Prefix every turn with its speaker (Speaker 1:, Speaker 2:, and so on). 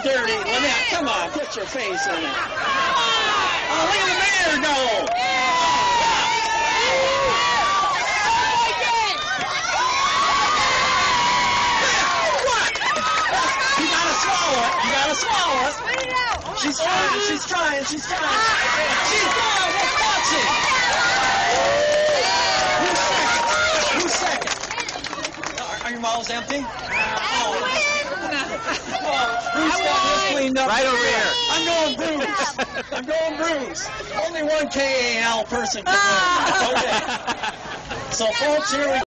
Speaker 1: dirty. Lynette, come on, put your face in it. Oh, look at the mayor go. What? You gotta swallow it. You gotta swallow it. She's trying. She's trying. She's trying. She's gone. Let's watch it. Who's second? Are your mouths empty? Who's got this cleaned up?
Speaker 2: Right over here.
Speaker 1: I'm going Bruce. I'm going Bruce. Only one KAL person can win. Okay. So, folks, here we go.